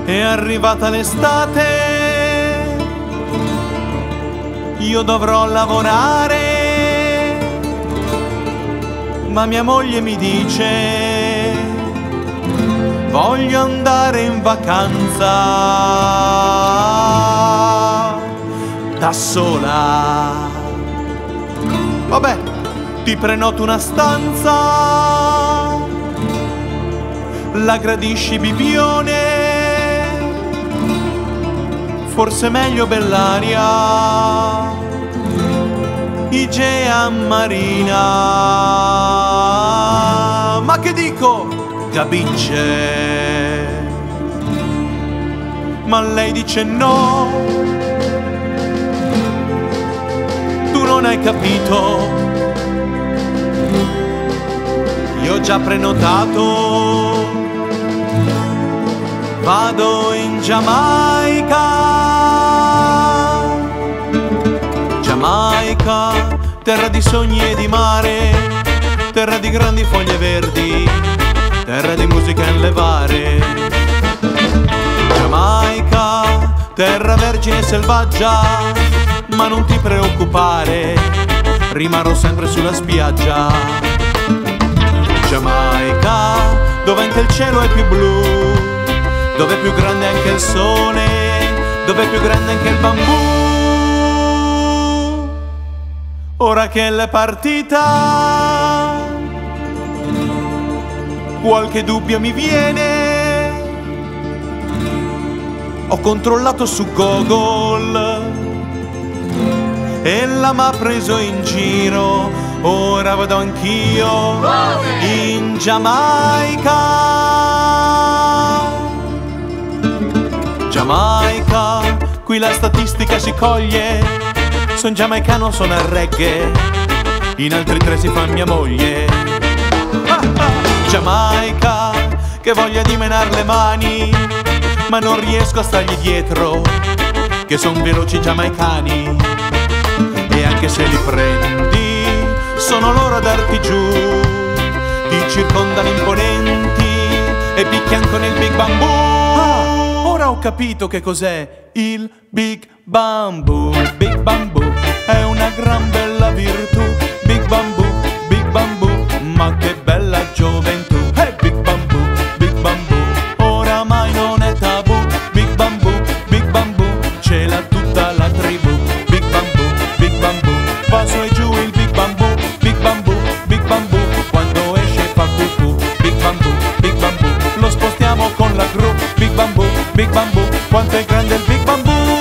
È arrivata l'estate, io dovrò lavorare, ma mia moglie mi dice: voglio andare in vacanza da sola. Vabbè, ti prenoto una stanza, la gradisci Bibione? Forse meglio Bellaria, Igea Marina. Ma che dico? Gabice. Ma lei dice no, tu non hai capito, io ho già prenotato, vado in Giamaica. Giamaica, terra di sogni e di mare, terra di grandi foglie verdi, terra di musica in levare. Giamaica, terra vergine e selvaggia, ma non ti preoccupare, rimarrò sempre sulla spiaggia. Giamaica, dove anche il cielo è più blu, dove è più grande anche il sole, dove è più grande anche il bambù. Ora che l'è partita, qualche dubbio mi viene. Ho controllato su Google e la m'ha preso in giro. Ora vado anch'io in Giamaica. Giamaica, qui la statistica si coglie. Son giamaicano, sono al reggae, in altri tre si fa mia moglie. Giamaica, che voglia di menar le mani, ma non riesco a stargli dietro, che son veloci giamaicani. E anche se li prendi, sono loro a darti giù, ti circondano imponenti e picchiano con il Big Bamboo. Ora ho capito che cos'è il Big Bamboo. Big Bamboo è una gran bella virtù. Big Bamboo, ma che bella gioventù. Hey, Big Bamboo, oramai non è tabù. Big Bamboo, ce l'ha tutta la tribù. Big Bamboo, va su e giù il Big Bamboo. Big Bamboo, quando esce fa cucù. Big Bamboo, lo spostiamo con la gru. Big Bamboo, quanto è grande il Big Bamboo.